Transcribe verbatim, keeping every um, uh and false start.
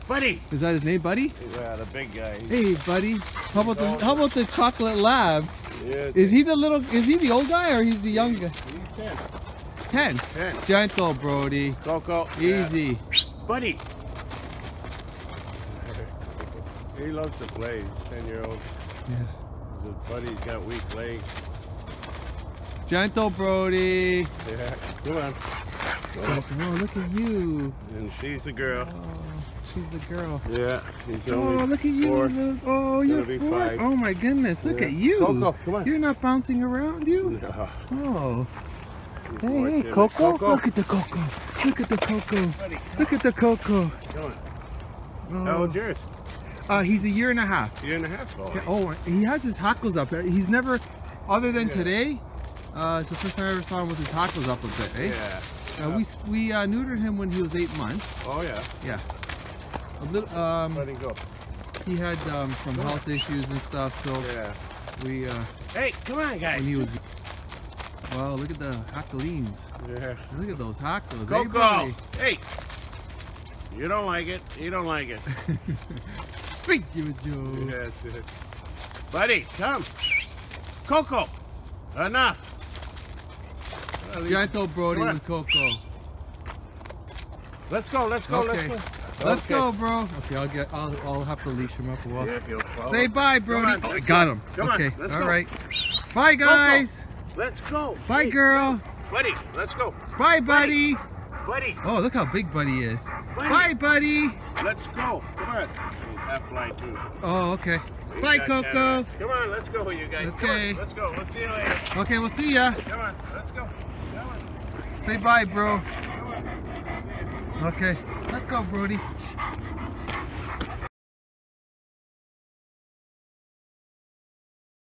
Buddy. Is that his name, Buddy? Yeah, the big guy. Hey, Buddy. How about the How about the chocolate lab? Yeah, Is he the little? Is he the old guy or he's the young guy? He's ten. Ten. Ten. Gentle, Brody. Coco. Easy. Yeah. Buddy. He loves to play. He's ten year old. Yeah. His buddy's got weak legs. Gentle, Brody. Yeah. Come on. Oh, look at you. And she's the girl. Oh, she's the girl. Yeah. He's Oh, only look at you. four. Little, oh, you're Gonna be four. five. Oh my goodness. Look Yeah. at you. Coco, come on. You're not bouncing around, you? No. Oh. He's Hey, more hey, timid. Coco. Coco. Look at the Coco. Look at the Coco. Buddy, Look at the Coco. come on. Oh. How old's yours? Uh, he's a year and a half. Year and a half old. Yeah, oh, he has his hackles up. He's never, other than Yeah. today, uh, it's the first time I ever saw him with his hackles up a bit, eh? Yeah. Uh, we we uh, neutered him when he was eight months. Oh yeah. Yeah. A little. Um, Let him go. he had um, some health issues and stuff, so Yeah. we. Uh, Hey, come on, guys. when he was. Wow, look at the hacklines. Yeah. Look at those hackles. Go, Hey, go. buddy. Hey. You don't like it. You don't like it. Thank you, Joe. Yes. yes. Buddy, come. Coco. Enough. Well, you- Gentle, Brody, Come on. with Coco. Let's go. Let's go. Okay. Let's go. Let's Okay. go, bro. Okay, I'll get. I'll. I'll have to leash him up a while. Yeah, he'll follow. Say bye, Brody. on, Oh, I let's got go. him. Come on, okay, let's all go. right. Bye, guys. Let's go. Bye, Hey, girl. Buddy, let's go. Bye, buddy. Buddy, Oh, look how big Buddy is. Buddy. Bye, buddy. let's go. Come on. He's half blind too. Oh, okay. We Bye, got Coco. Canada. Come on, let's go, you guys. Come Okay. on, let's go. We'll see you later. Okay, we'll see ya. Come on, let's go. Come on. Say bye, bro. Come on. Okay, let's go, Brody.